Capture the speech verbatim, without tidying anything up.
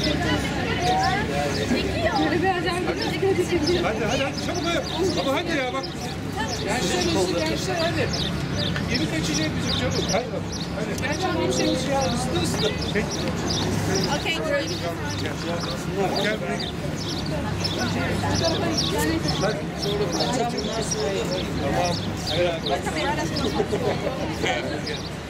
Hadi hadi hadi çabuk yap. Ama hadi ya bak. Gençler hızlı gençler hadi. Gemi kaçacak bizim çabuk. Hadi bak. Hadi. Gençler hemşehemiz ya hızlı hızlı. Okay, great. Gel buraya git. Bak sonra tamam. Evet.